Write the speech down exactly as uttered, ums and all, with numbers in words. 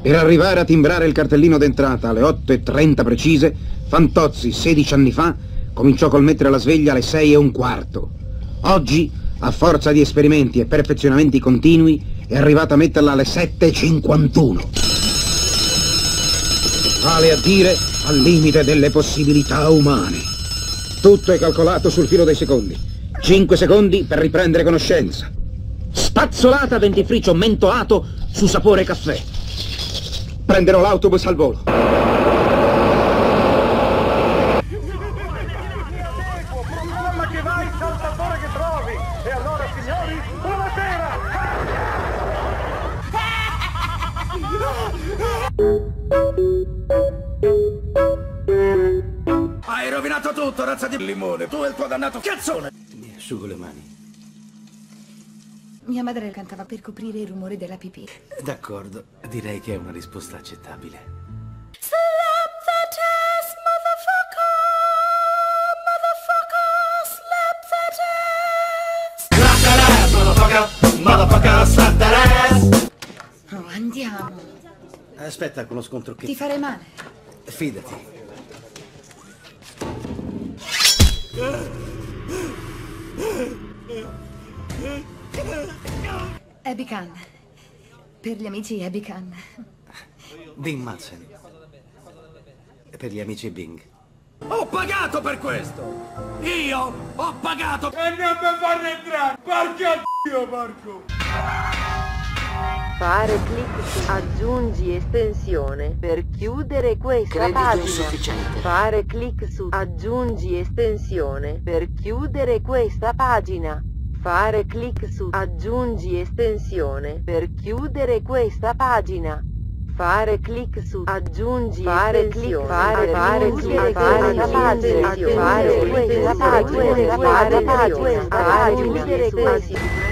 Per arrivare a timbrare il cartellino d'entrata alle otto e trenta precise, Fantozzi, sedici anni fa, cominciò col mettere la sveglia alle sei e un quarto. Oggi, a forza di esperimenti e perfezionamenti continui, è arrivato a metterla alle sette e cinquantuno. Vale a dire al limite delle possibilità umane. Tutto è calcolato sul filo dei secondi. cinque secondi per riprendere conoscenza. Spazzolata dentifricio mentolato su sapore caffè. Prenderò l'autobus al volo. Programma che vai, saltatore che trovi. E allora, signori, buonasera! Hai rovinato tutto, razza di limone. Tu e il tuo dannato cazzone. Mi asciugo le mani. Mia madre cantava per coprire il rumore della pipì. D'accordo, direi che è una risposta accettabile. Slap the test, motherfucker! Motherfucker, slap the test! Oh, andiamo. Aspetta con lo scontro che... Ti farei male. Fidati. Abby Khan. Per gli amici Abby Khan. Bing Madsen. Per gli amici Bing. Ho pagato per questo! Io ho pagato! E non mi fanno entrare! Porca Dio, porco! Fare clic su aggiungi estensione per chiudere questa Credito pagina. insufficiente. Fare clic su aggiungi estensione per chiudere questa pagina. Fare clic su aggiungi estensione per chiudere questa pagina. Fare clic su aggiungi fare clic fare fare clic fare la pagina fare questa pagina fare pagina fare chiudere questa